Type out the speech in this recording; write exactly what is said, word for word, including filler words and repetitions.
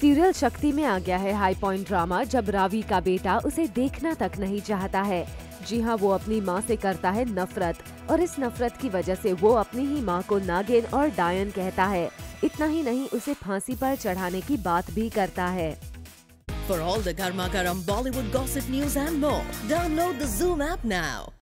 Serial शक्ति में आ गया है हाई पॉइंट ड्रामा, जब रावी का बेटा उसे देखना तक नहीं चाहता है। जी हाँ, वो अपनी माँ से करता है नफरत और इस नफरत की वजह से वो अपनी ही माँ को नागिन और डायन कहता है। इतना ही नहीं, उसे फांसी पर चढ़ाने की बात भी करता है। For all the Garma Garam Bollywood gossip news and more, download the Zoom app now.